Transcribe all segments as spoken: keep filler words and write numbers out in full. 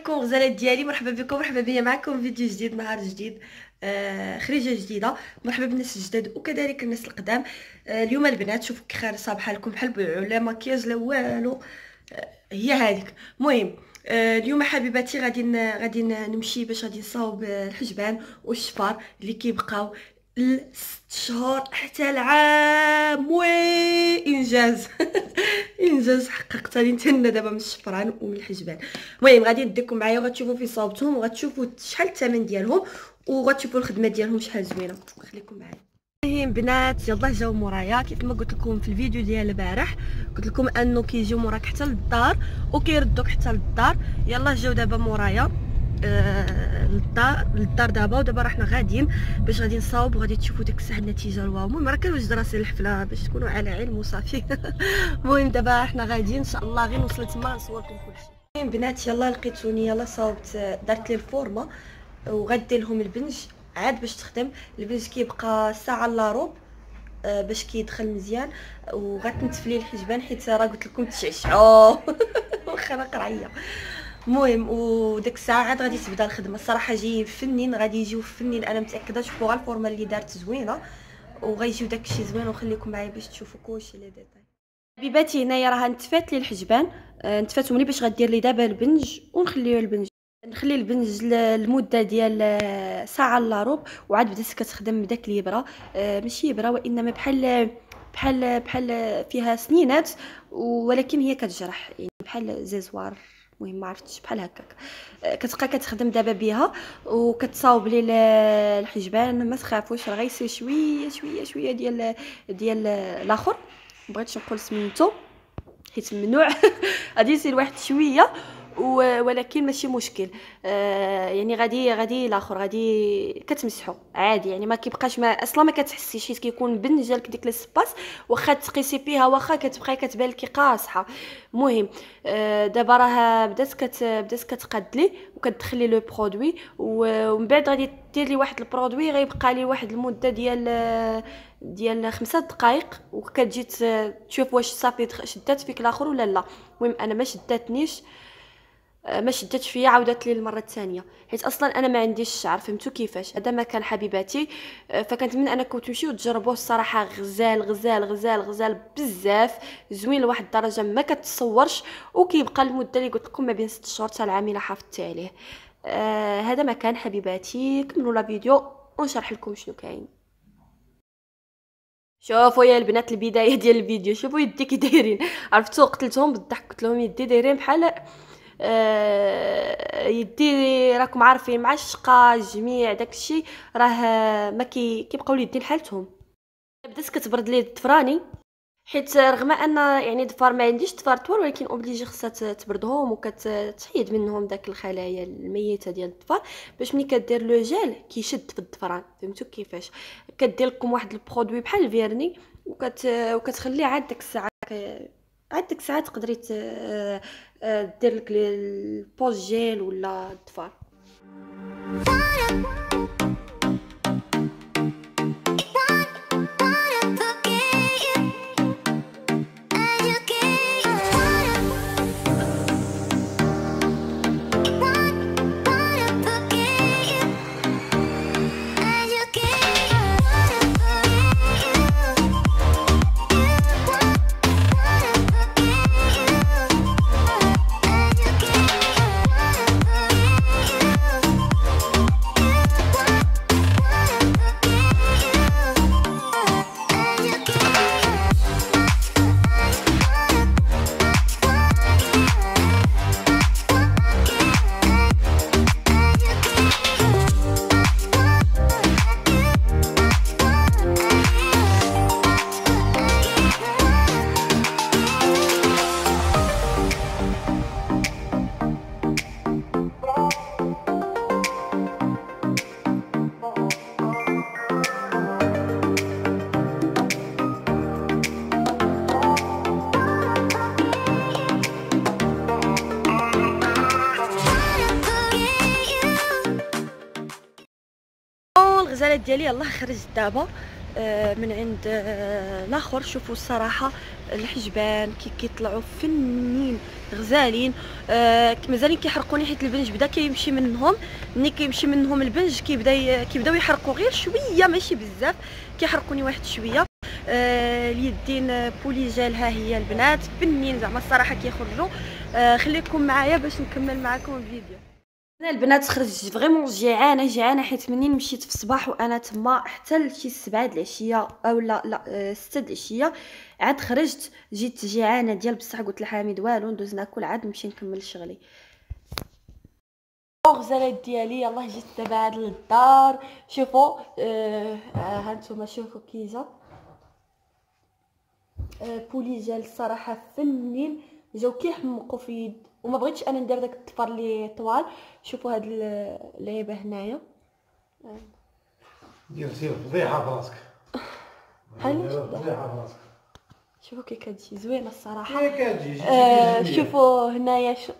عليكم غزالات ديالي، مرحبا بكم، مرحبا بيا معكم فيديو جديد، نهار جديد، آه خريجه جديده. مرحبا بالناس الجداد وكذلك الناس القدام. آه اليوم البنات شوفوا كي خير صباح لكم بحال لا مكياج لا والو. آه هي هذيك. المهم آه اليوم حبيباتي غادي غادي نمشي باش غادي نصاوب الحجبان والشفار اللي كيبقاو لست شهور حتى العام. وي انجاز انجاز حققت لي نتهنى دابا من الشفران ومن الحجبان. المهم غادي نديكم معايا وغتشوفوا في صوبتهم وغتشوفوا شحال الثمن ديالهم وغتشوفوا الخدمه ديالهم شحال زوينه. خليكم معايا. المهم بنات يلا جاو مورايا كيف ما قلت لكم في الفيديو ديال البارح، قلت لكم انه كيجيو موراك حتى للدار وكيردوك حتى للدار. يلا جاو دابا مورايا آه للدار للدار دابا. ودابا رحنا غاديين باش غادي نصاوب وغادي تشوفوا ديك الساعه النتيجه الواو. المهم راه كنوجد راسي الحفله باش تكونوا على علم وصافي. المهم دابا حنا غاديين ان شاء الله، غير نوصل تما نصور لكم كلشي. المهم بنات يلا لقيتوني، يلا صاوبت درت لي الفورمه وغدير لهم البنج عاد باش تخدم. البنج كيبقى ساعه الا روب آه باش كيدخل مزيان، وغتنتف لي الحجبان حيت راه قلت لكم تشعشعوا واخا انا قرعيه. المهم وديك الساعه عاد غادي تبدا الخدمه. الصراحه جايين فنين، غادي يجيو فنين انا متاكده. شوفوا غير الفورمه اللي دارت زوينه وغيجيو داكشي زوين، وخليكم معايا باش تشوفوا كلشي لي ديتاي. حبيباتي هنايا راه نتفات لي الحجبان، آه نتفاتهم لي باش غدير لي دابا البنج ونخليو البنج نخلي البنج لمده ديال ساعه الا روب. وعاد بدات كتخدم بداك اليبره، آه ماشي يبره وانما بحال بحال بحال فيها سنينات ولكن هي كتجرح، يعني بحال زيزوار. المهم ما عرفتش بحال هكاك. كتبقى كتخدم دابا بها وكتصاوب لي الحجبان. ما تخافوش راه غيسير شويه شويه شويه ديال ديال الاخر، مبغيتش نقول سميتو حيت ممنوع. غادي يصير واحد شويه ولكن ماشي مشكل. آه يعني غادي غادي الاخر غادي كتمسحو عادي، يعني ما كيبقاش ما اصلا ما كتحسيش حيت كيكون بن جالك ديك لسباس. واخا تقيسي فيها واخا كتبقاي كتبان لك قاصحه. المهم آه دابا راه بدات كت بدات كتقاد وكتدخلي لو برودوي، ومن بعد غادي دير لي واحد البرودوي غيبقى لي واحد المده ديال ديال خمسة دقائق وكتجي تشوف واش صافي شدات فيك الاخر ولا لا. المهم انا ما شداتنيش، ما شدتش فيا، عاودت لي المره الثانيه حيت اصلا انا ما عنديش الشعر. فهمتوا كيفاش هذا ما كان حبيباتي. فكنتمنى انكم تمشيو تجربوه. الصراحه غزال غزال غزال غزال بزاف زوين لواحد الدرجه ما كتصورش، وكيبقى المده اللي قلت لكم ما بين ست شهور حتى العام الا حافظتي عليه. آه هذا ما كان حبيباتي. كملوا لا فيديو ونشرح لكم شنو كاين. شوفوا يا البنات البدايه ديال الفيديو، شوفوا يدي كي دايرين. عرفتوا قتلتهم بالضحك، قلت لهم يدي دايرين بحال آه يدي راكم عارفين مع الشقه الجميع داكشي راه ما كي كيبقاو اليدين حالتهم. بدات كتبرد لي الضفراني حيت رغم ان يعني ضفار ما عنديش ضفار طوال ولكن اوبليجي خصها تبردهم وكتحيد منهم داك الخلايا الميته ديال الضفار باش ملي كدير لو جيل كيشد في الضفران. فهمتوا كيفاش؟ كدير لكم واحد البرودوي بحال الفيرني وكت وكتخليه عاد ديك الساعه عاد ديك الساعه تقدري دير لك البوز جيل ولا الضفار. الغزالات ديالي يلاه خرجت دابا من عند الاخر. شوفوا الصراحه الحجبان كي كيطلعوا فنين غزالين. آه مازالين كيحرقوني حيت البنج بدا كيمشي منهم. ملي كيمشي منهم البنج كيبدا ي... كيبداو يحرقوا غير شويه ماشي بزاف، كيحرقوني واحد شويه. آه اليدين بولي جال ها هي البنات فنين زعما الصراحه كيخرجوا. آه خليكم معايا باش نكمل معكم الفيديو. انا البنات خرجت فريمون جيعانه جيعانه حيت منين مشيت في الصباح وانا تما حتى لشي سبعة د العشيه او لا لا ستة د العشيه عاد خرجت جيت جيعانه ديال بصح قلت لحميد والو ندوز ناكل عاد نمشي نكمل شغلي. الغزالات ديالي يلاه جيت دابا عاد للدار. شوفوا آه ها نتوما شوفوا كي جا آه بولي جال الصراحه فنين جاو كيحمقوا في يد وما بغيتش انا ندير داك الطفر لي طوال. شوفوا هاد اللعيبه هنايا دير سير فضيحه في راسك بحال فضيحه في راسك. شوفوا كي كتجي زوينه الصراحه. كي كتجي آه شوفوا هنايا شو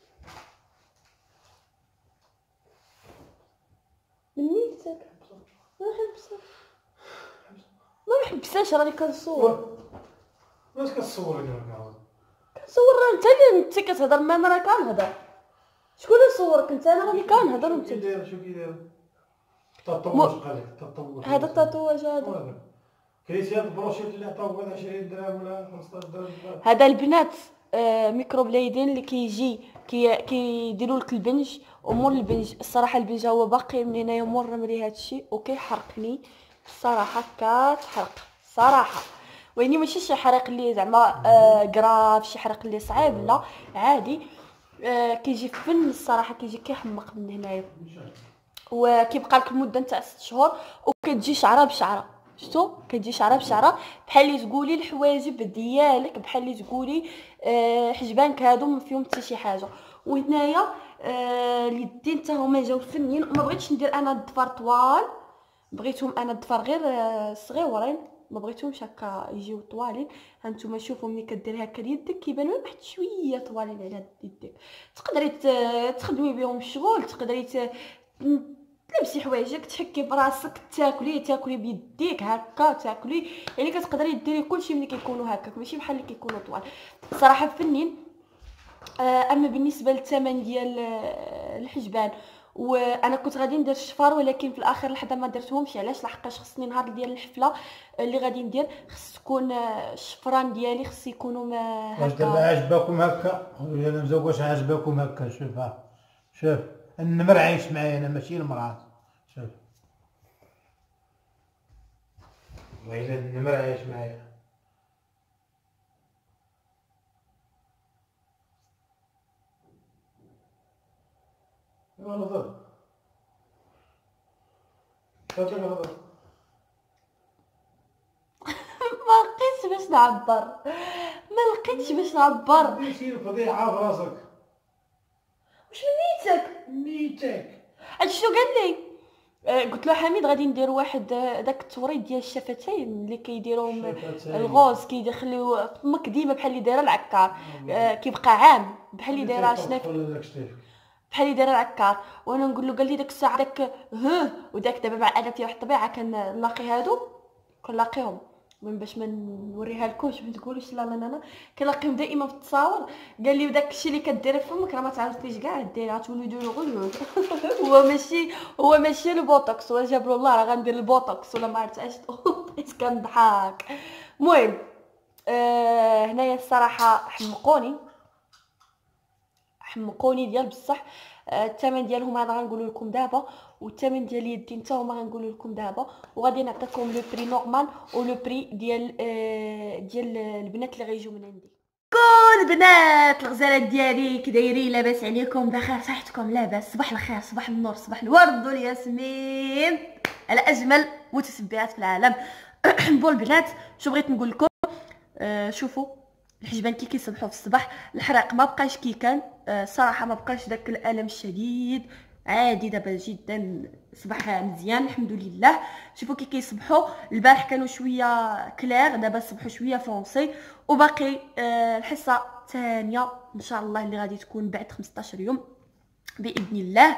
منيتك ما حبسه ما محبساش راني كنصور. واش كتصوري دابا؟ كنصور راه انت اللي انت كتهضر معايا راه كنهضر. شكون اللي صورك انت؟ انا راني كنهضر وانت شنو كيدير شنو كيدير التطواج قالك التطواج هذا التاتواج هذا كريتي هاد البروشيت اللي عطاوك هذا عشرين درهم ولا خمسطاش درهم. هذا البنات آه ميكروبليدين اللي كيجي كي كيديروا لك البنج ومور البنج. الصراحه البنج هو باقي من هنايا مرمري هادشي وكيحرقني الصراحه كتحرق صراحه. ويني ماشي شي حريق اللي زعما آه كراف شي حريق اللي صعيب لا عادي. آه كيجي فن الصراحه كيجي كيحمق من هنايا وكيبقى لك المده نتاع ست شهور وكتجي شعره بشعره. شفتوا كتجي شعره بشعره بحال اللي تقولي الحواجب ديالك بحال اللي تقولي آه حجبانك هادو ما فيهم حتى شي حاجه. وهنايا آه اليدين حتى هما جاو فنين وما بغيتش ندير انا الضفر طوال بغيتهم انا الضفر غير آه صغيورين ما بغيتهمش هكا يجيو طوالين. هانتوما شوفوا ملي كدير هكا ليدك كيبانوا واحد شويه طوالين على يدك. تقدري تخدمي بهم الشغل تقدري تلبسي حوايجك تحكي براسك تاكلي تاكلي بيديك هكا تاكلي يعني كتقدري ديري كلشي ملي كيكونوا هكاك ماشي بحال اللي كيكونوا طوال. صراحه فنين. اما بالنسبه للثمن ديال الحجبان وانا كنت غادي ندير الشفار ولكن في الاخر لحظه ما درتهمش. علاش؟ لحقاش خصني نهار ديال الحفله اللي غادي ندير خص تكون الشفران ديالي خص يكونوا هكا. واش دابا عجبكم هكا ولا مزوق واش عجبكم هكا؟ شوفها شوف النمر عايش معايا انا ماشي المراه. شوف ويلا النمر عايش معايا. غلط هذا غلط ما لقيتش باش نعبر ما لقيتش باش نعبر. ماشي فضيحه في راسك. واش نيتك نيتك هادشي شنو قال لي؟ آه قلت له حميد غادي ندير واحد داك التوريد ديال الشفتين اللي كيديروهم الغوز كيدخليو فمك ديما بحال اللي دايره العكار. آه كيبقى عام بحال اللي دايره شناف بحال اللي دايره العكار. وانا نقول له قال لي داك الساعه داك ها وداك دابا مع انا فيه واحد الطبيعه كنلاقي هادو كنلاقيهم من باش ما نوريها لكمش ما تقولوش لا لا انا كنلاقيهم دائما في التصاور. قال لي وداك الشيء اللي كديري فمك راه ما تعرفيش كاع ديري غتولي ديري غير هو ماشي هو ماشي البوتوكس ولا جاب له الله راه غندير البوتوكس ولا ما عرفت اش بقيت كنضحك. المهم آه هنايا الصراحه حمقوني حمقوني ديال بصح. الثمن ديالهم هذا غنقول لكم دابا والثمن ديال اليدين حتى هما غنقول لكم دابا وغادي نعطيكم لو بري نورمال ولو بري ديال آه ديال البنات اللي غيجيو من عندي. كل بنات الغزالات ديالي كي دايرين لاباس عليكم بخير صحتكم لاباس؟ صباح الخير صباح النور صباح الورد والياسمين على اجمل متتبعات في العالم. بون البنات شو بغيت نقول لكم آه شوفوا الحجبان كي كيصبحوا في الصباح الحرق ما بقاش كي كان. آه صراحه ما بقاش داك الالم الشديد عادي دابا جدا صباح مزيان الحمد لله. شوفوا كي كيصبحوا البارح كانوا شويه كلير دابا صبحوا شويه فونسي وباقي آه الحصه الثانيه ان شاء الله اللي غادي تكون بعد خمسطاش يوم باذن الله.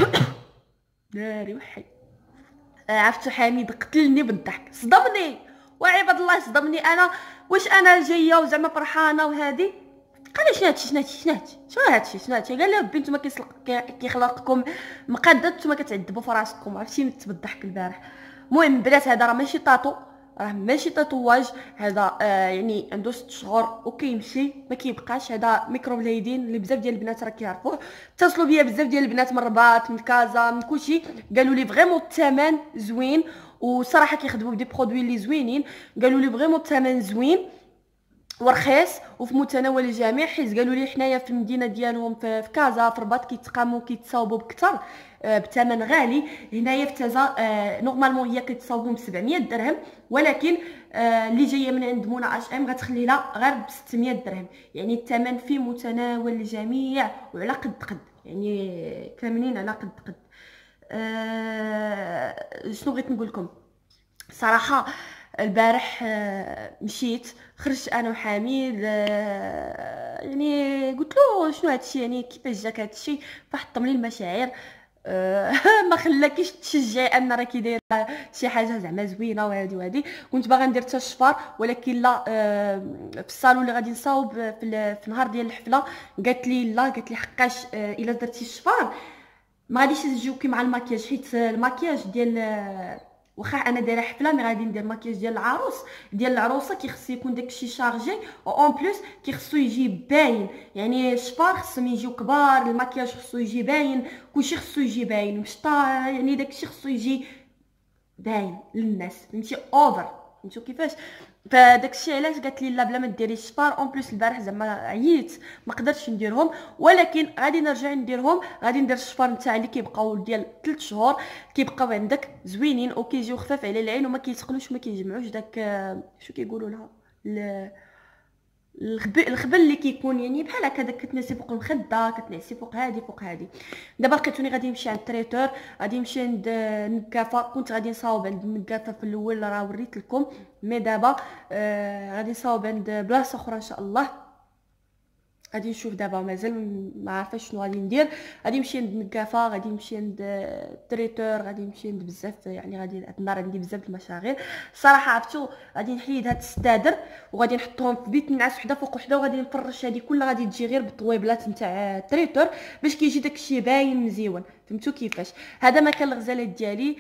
ناري وحي آه عرفتوا حميد قتلني بالضحك صدمني وعباد الله صدمني انا، واش انا جايه وزعما فرحانه وهادي. قال لي شنو هادشي شنو هادشي شنو هادشي شنو هادشي شنو هادشي قال لي ربي نتوما كيخلقكم مقدد، نتوما كتعذبوا في راسكم. عرفتي مت بالضحك البارح. المهم البنات هذا راه ماشي طاطو، راه ماشي تطواج، هذا آه يعني عنده ست شهور وكيمشي ما كيبقاش. هذا ميكروبليدين اللي بزاف ديال البنات راه كيعرفوه. اتصلوا بيا بزاف ديال البنات من الرباط من كازا من كلشي، قالوا لي فريمون الثمن زوين، وصراحه كيخدموا بدي برودوي اللي زوينين. قالوا لي فريمون الثمن زوين ورخيص وفي متناول الجميع، حيت قالوا لي حنايا في المدينه ديالهم في, في كازا في الرباط كيتقاموا كيتصاوبوا بكثر آه بثمن غالي. هنايا في تازا آه نورمالمون هي كيتصاوبوا ب سبعمية درهم، ولكن آه اللي جايه من عند منى اش ام غتخلي لها غير ب ستمية درهم. يعني الثمن في متناول الجميع وعلى قد قد، يعني كاملين على قد قد. آه شنو بغيت نقول لكم صراحه. البارح مشيت خرجت انا وحميد، يعني قلت له شنو هادشي، يعني كيفاش جاك هادشي، فحطم لي المشاعر. ما خلاكيش تشجعي ان راكي دايره شي حاجه زعما زوينه وهادي وهادي. كنت باغا ندير حتى الشفار، ولكن لا، في الصالون اللي غادي نصاوب في نهار ديال الحفله قالت لي لا، قالت لي حقاش الا درتي الشفار ما غاديش تجيوكي مع الماكياج، حيت الماكياج ديال واخا انا دايره حفله مي غادي ندير ماكياج ديال العروس ديال العروسه كيخص يكون داكشي شارجي، و اون بليس كيخصو يجي باين. يعني الشفار خصهم يجيو كبار، الماكياج خصو يجي باين، كلشي خصو يجي باين مشطا، يعني داكشي خصو يجي باين للناس، فهمتي اوفر، فهمتوا كيفاش. فداكشي علاش قالت لي لا بلا ما ديريش الشفار. اون بليس البارح زعما عييت ما قدرتش نديرهم، ولكن غادي نرجع نديرهم. غادي ندير الشفار نتاعي اللي كيبقاو ديال ثلاث شهور، كيبقاو عندك زوينين وكيجيو خفاف على العين وما كيتقلوش وما كيجمعوش داك شو كيقولوا لها الخبل الخبل اللي كيكون يعني بحال هكا داك كتنسي فوق المخده، كتنعسي فوق هادي فوق هادي. دابا لقيتوني غادي نمشي عند التريتور، غادي نمشي عند النكافه. كنت غادي نصاوب عند النكافه في الاول راه وريت لكم، مي دابا آه غادي نصاوب عند بلاصه اخرى ان شاء الله. غادي نشوف دابا مازال ما عارفاش شنو غادي ندير. غادي نمشي عند النكافه، غادي نمشي عند التريتور، غادي نمشي عند بزاف، يعني غادي هاد النهار عندي بزاف المشاغل صراحه. عرفتوا غادي نحيد هاد الستادر وغادي نحطهم في بيت نعاس وحده فوق وحده، وغادي نفرش هذه كلها غادي تجي غير بالطويبلات نتاع التريتور باش كيجي داكشي باين مزيون، فهمتوا كيفاش. هذا مكان الغزالات ديالي.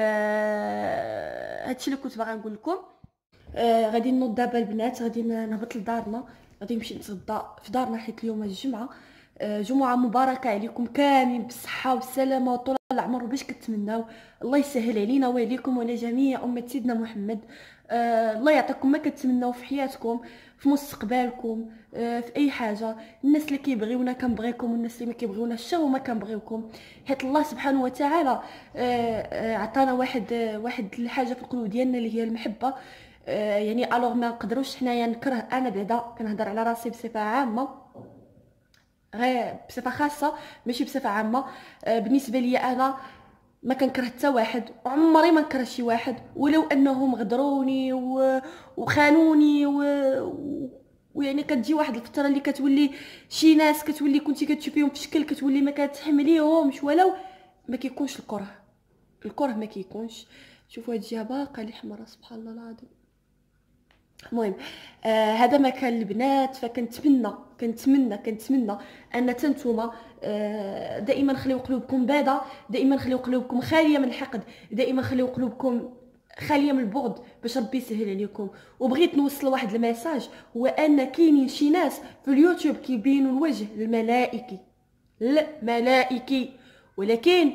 آه هادشي اللي كنت باغا نقول لكم. آه غادي نوض دابا البنات، غادي نهبط لدارنا، غادي نمشي نتغدى في دارنا حيت اليوم الجمعه. آه جمعه مباركه عليكم كاملين بالصحه والسلامه وطول العمر، باش كتمناو الله يسهل علينا وعليكم وعلى جميع امه سيدنا محمد. آه الله يعطيكم ما كتمناو في حياتكم، في مستقبلكم، آه في اي حاجه. الناس اللي كيبغيونا كنبغيكم، والناس اللي ما كيبغيوناش حتى هما كنبغيوكم، حيت الله سبحانه وتعالى آه عطانا واحد آه واحد الحاجه في القلوب ديالنا اللي هي المحبه. آه يعني الوغ ما نقدروش حنايا نكره. انا بعدا كنهضر على راسي بصفه عامه، غير بصفه خاصه ماشي بصفه عامه. آه بالنسبه لي انا ما كنكره حتى واحد، وعمري ما نكره شي واحد ولو انهم غدروني و... وخانوني و... ويعني كتجي واحد الفتره اللي كتولي شي ناس كتولي كنتي كتشوفيهم في شكل كتولي ما كتحمليهمش، ولو ما كيكونش الكره الكره ما كيكونش. شوفوا هاد الجهه باقا لي حمراء سبحان الله العظيم. المهم آه هذا مكان البنات، فكنتمنى كنتمنى كنتمنى ان نتوما آه دائما خليو قلوبكم بيضاء، دائما خليو قلوبكم خاليه من الحقد، دائما خليو قلوبكم خاليه من البغض باش ربي يسهل عليكم. وبغيت نوصل واحد الميساج، هو ان كاينين شي ناس في اليوتيوب كيبينوا الوجه الملائكي الملائكي، ولكن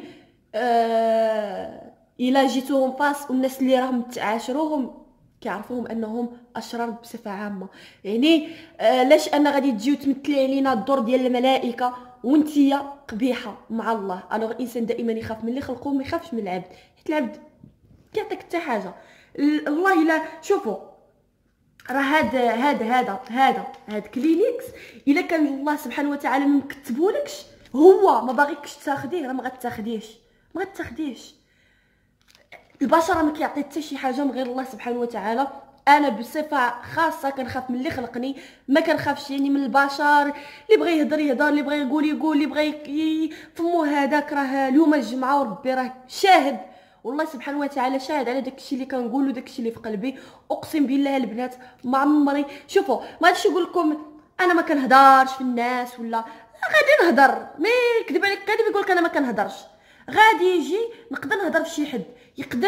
آه الا جيتوهم فاس والناس اللي راهم تعاشروهم كيعرفوهم انهم اشرار بصفه عامه. يعني آه لاش انا غادي تجيو تمثلي علينا الدور ديال الملائكه وانتيا قبيحه مع الله. الوغ الانسان دائما يخاف من اللي خلقوه، ما يخافش من العبد، حيت العبد كيعطيك حتى حاجه. الله الا شوفوا راه هذا هذا هذا هذا هذا كلينيكس الا كان الله سبحانه وتعالى ما مكتبولكش، هو ما باغيكش تاخديه، راه ما غتاخديش ما غتاخديش. البشر ما كيعطي حتى شي حاجه من غير الله سبحانه وتعالى. انا بصفه خاصه كنخاف من اللي خلقني، ما كنخافش يعني من البشر. اللي بغى يهضر يهضر، اللي بغى يقول يقول، اللي بغى فمو هذاك راه اليوم الجمعه وربي راه شاهد. والله سبحانه وتعالى شاهد على داكشي اللي كنقول وداكشي اللي في قلبي. اقسم بالله البنات ما عمري، شوفوا ما غاديش نقول لكم انا ما كنهضرش في الناس ولا غادي نهضر، مي يكذب عليك كاذب يقول لك انا ما كنهضرش. غادي يجي نقدر نهضر في شي حد، يقدر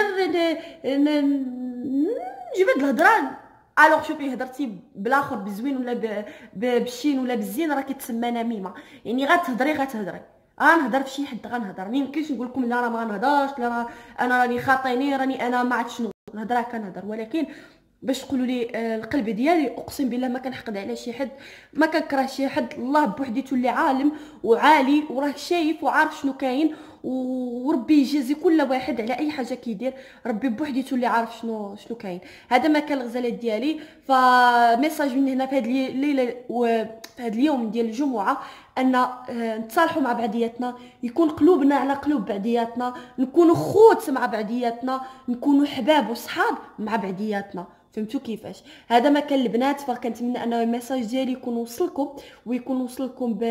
نجبد الهضره. الوغ شوفي هضرتي بالاخر بزوين ولا بالشين ولا بالزين راه كيتسمى نميمه، يعني غتهضري غتهضري. غنهضر في شي حد غنهضر، ما يمكنش نقول لكم لا راه ما غنهضرش، لا راه انا راني خاطيني، راني انا ما عرفت شنو نهضر كنهضر. ولكن باش تقولوا لي آه القلب ديالي، اقسم بالله ما كنحقد على شي حد، ما كنكره شي حد. الله بوحديته اللي عالم وعالي وراه شايف وعارف شنو كاين، وربي يجازي كل واحد على اي حاجه كيدير. ربي بوحديته اللي عارف شنو شنو كاين. هذا ما كان الغزالات ديالي. فميساج من هنا في هذه الليله وفي هذا اليوم ديال الجمعه، ان آه نتصالحوا مع بعضياتنا، يكون قلوبنا على قلوب بعضياتنا، نكونوا خوت مع بعضياتنا، نكونوا حباب وصحاب مع بعضياتنا. فهمتوا كيفاش؟ هذا ما كان البنات. فكنتمنى ان الميساج ديالي يكون وصلكم، ويكون وصلكم ب...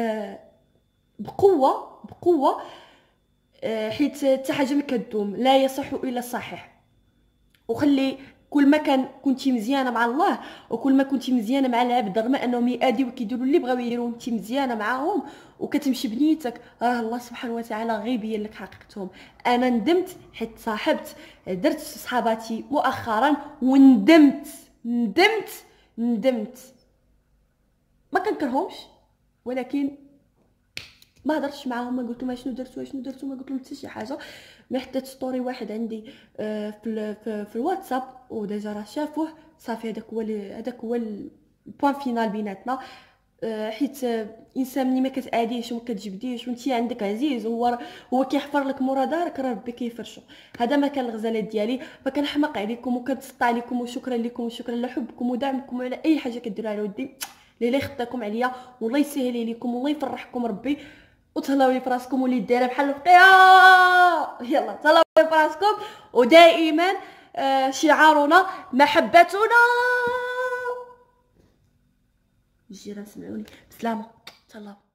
بقوه بقوه، حيت حتى حاجه ما كدوم، لا يصح الا الصحيح. وخلي كل ما كان كنتي مزيانه مع الله، وكل ما كنتي مزيانه مع العبد، رغم انهم ياديو وكيديروا اللي بغاو يديروا وانت مزيانه معاهم وكتمشي بنيتك، راه الله سبحانه وتعالى غير يبين لك حقيقتهم. انا ندمت حيت صاحبت درت صحاباتي مؤخرا وندمت ندمت ندمت. ما كنكرهمش، ولكن ما هضرتش معاهم، ما قلت لهم شنو درتوا شنو درتوا، ما قلت لهم حتى شي حاجه. ما حطيت ستوري واحد عندي في في, في الواتساب وديجا راه شافوه صافي. هذاك هو هذاك هو البوان فينال بيناتنا. حيت انسان ملي ما كتاديش وما كتجبديش وانت عندك عزيز هو هو كيحفر لك مورا دارك، راه ربي كيفرشو. هذا ما كان الغزالات ديالي. فكنحماق عليكم وكنتسطى عليكم، وشكرا لكم وشكرا لحبكم ودعمكم على اي حاجه كديروا على ودي. ليلى يخطيكم عليا، والله يسهل عليكم والله يفرحكم ربي. وتهلاو لي فراسكم واللي دايره بحال الفقيعه. يلا تهلاو لي فراسكم. ودائما آه شعارنا محبتنا. الجيران سمعوني بسلامه. تهلاو.